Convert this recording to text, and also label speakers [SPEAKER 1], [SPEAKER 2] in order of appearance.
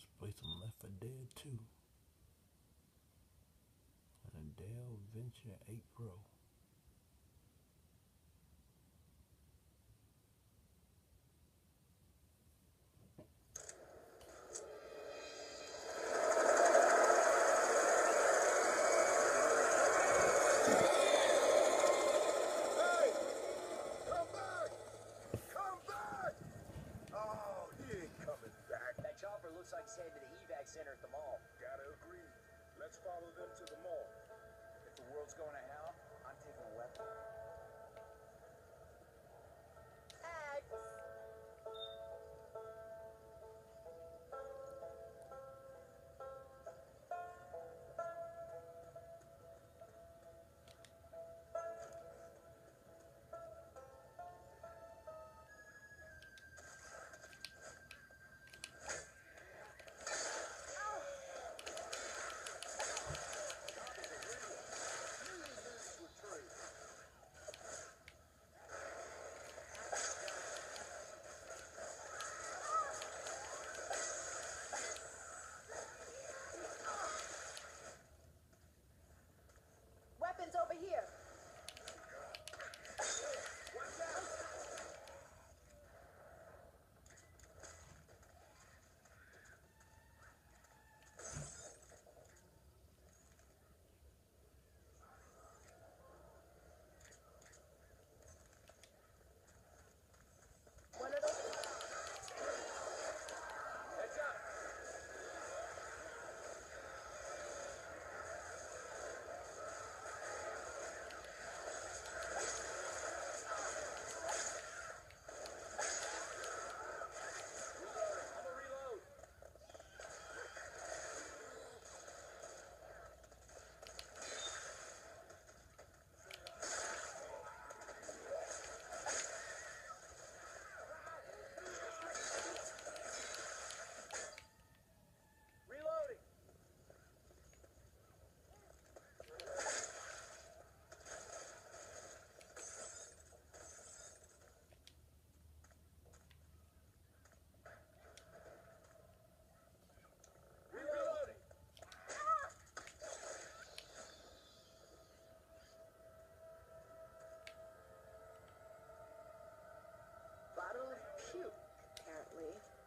[SPEAKER 1] Let's play some Left 4 Dead 2. And a Dell Venture 8 Pro.
[SPEAKER 2] Looks like he's headed to the evac center at the mall.
[SPEAKER 3] Gotta agree. Let's follow them to the mall.
[SPEAKER 2] If the world's going to hell, I'm taking a weapon.
[SPEAKER 4] Weapons over here. One of those.
[SPEAKER 2] Heads up. I'm a reload. Reloading. Reloading.
[SPEAKER 4] Bottle of puke, apparently.